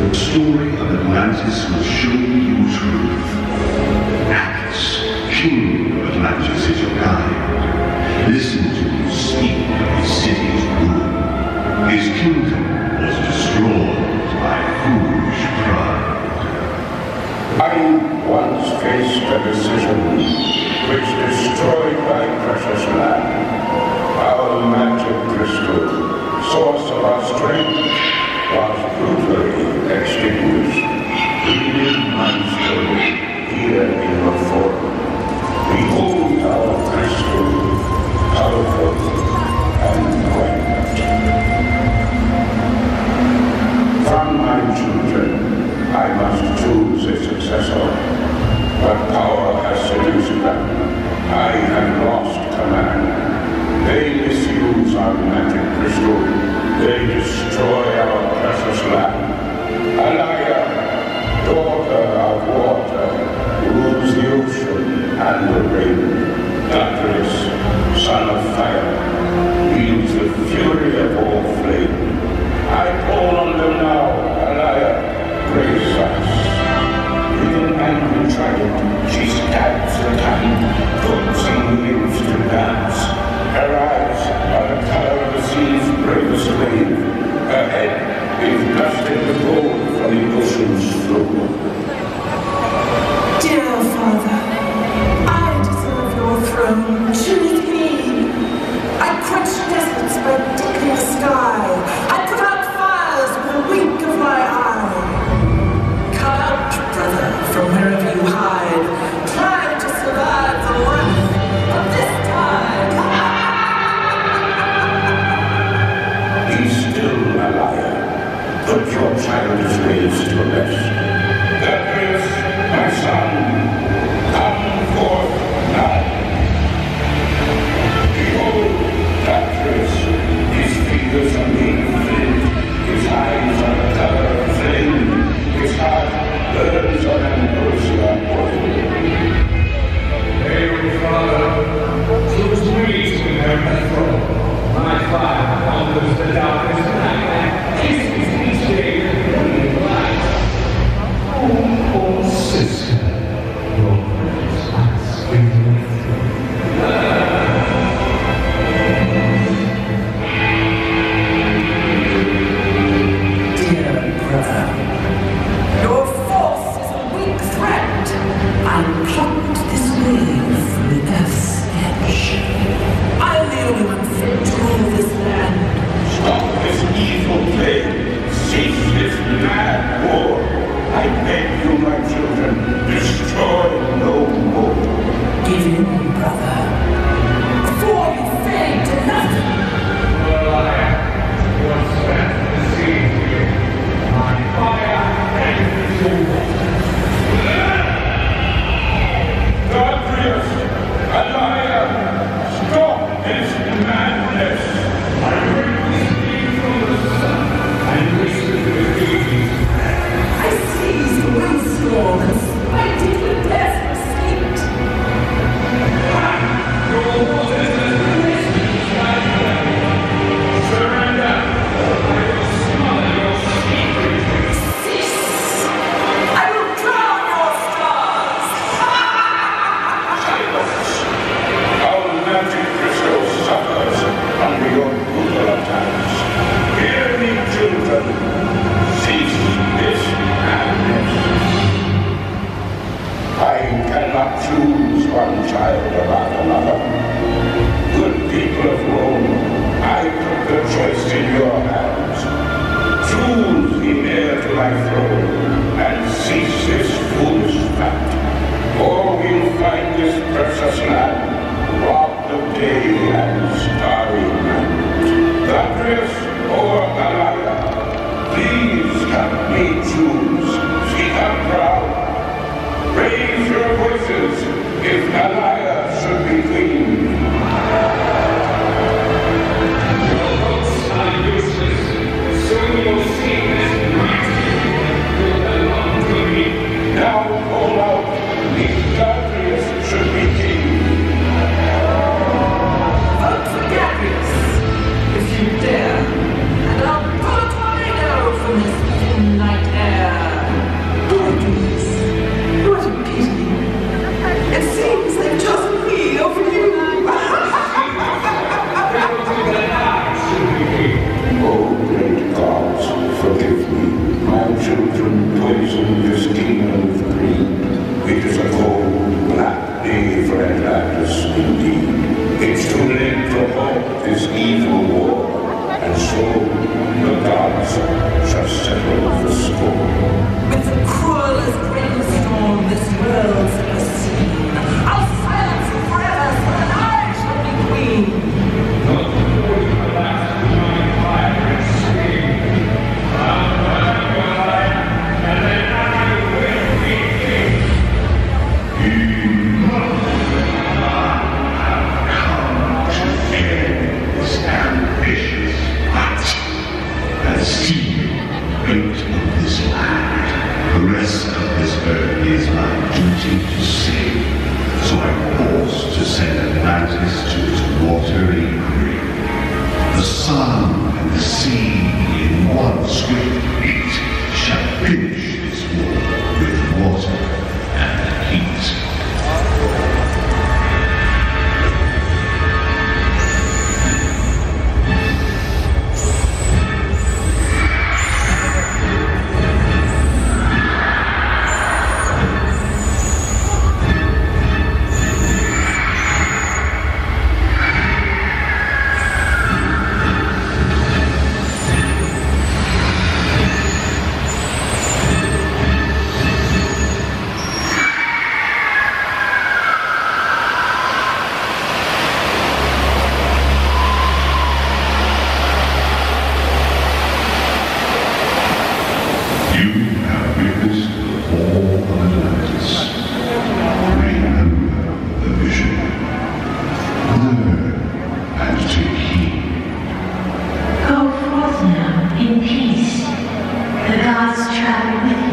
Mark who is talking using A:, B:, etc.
A: The story of Atlantis will show you truth. Atlas, king of Atlantis, is your guide. Listen to him speak of his city's ruin. His kingdom was destroyed by foolish pride.
B: I once faced a decision which destroyed my precious land. Our magic crystal, source of our strength, was brutally extinguished. Leaving my story here in your form. Behold our crystal, colorful and bright. From my children, I must choose a successor, but power has seduced them. I have lost command. They misuse our magic crystal. They destroy our precious land. Alaya, daughter of water, rules the ocean and the rain. Atlantis, son of fire, wields the fury of all flame. I call on them now, Alaya, grace us. With an angry trident, she stabs her tongue, coaxing the nymphs to dance. Her eyes are the color of the sea's bravest wave. Her head is dusted with gold from the ocean's flow.
C: Dear Father, I deserve your throne. Choose me. I quench deserts by dipping the sky. I put out fires with a wink of my eye. Come out, brother, from wherever you hide. Try to survive the wrath of this tide.
B: But your child is raised to rest. Atlantis, my son, come forth now. Behold, Atlantis, his fingers are made of flint, his eyes are the color of flame, his heart burns on ambrosia oil.
D: Hail, Father, choose me to inherit the throne. My fire conquers the darkest night and kisses each day with brilliant light. Oh, poor sister, your precious eyes with me.
C: Dear brother, your force is a weak threat. I plucked this wave from the earth's edge. I'm the only one fit to rule this land.
B: Stop this evil plague. Cease this mad war. I beg you, my children, destroy no more.
C: Give in, brother, before you fade to nothing.
D: Well, I was sent to deceive you. My fire and your
B: Atlantis, Alaya, stop this madness.
D: I release thee from the sun and whisper with thee.
C: I seized the windstorm and spiked it with desperate sleet.
D: Your waters and blessings I surrender, or I will smother your secrets.
C: Cease! I will drown your stars!
B: Silence. Our magic crystal suffers under your brutal attacks. Hear me, children. Cease this madness. I cannot choose one child about another. Good people of Rome, I put the choice in your hands. Choose the heir to my throne and cease this foolish fight. Or we'll find this precious land robbed of day and starry night. Atlantis or Alaya, please help me choose. Speak up proud. Raise your voices if Alaya should be queen.
D: Your votes are useless. Soon you'll see this mighty will belong to me.
B: Now call out if Atlantis should be king.
C: Vote for Gabrius, if you dare, and I'll pull a tornado from his thin night air.
B: children poisoned this kingdom with greed. It is a cold, black day for Atlantis indeed. It's too late to halt this evil war, and so the gods shall settle the score.
C: With the cruelest rainstorm this world's ever seen, I'll silence you forever, so that I shall be queen.
D: Not before you collapse behind fire and scream. I'll burn your life, and then I will be king.
A: This ambitious fight. And see the fate of this land. The rest of this earth is my duty to save. So I'm forced to send Atlantis to its watery grave. The sun and the sea in one swift beat shall finish this war with water and heat.
E: Go forth now in peace. The gods travel with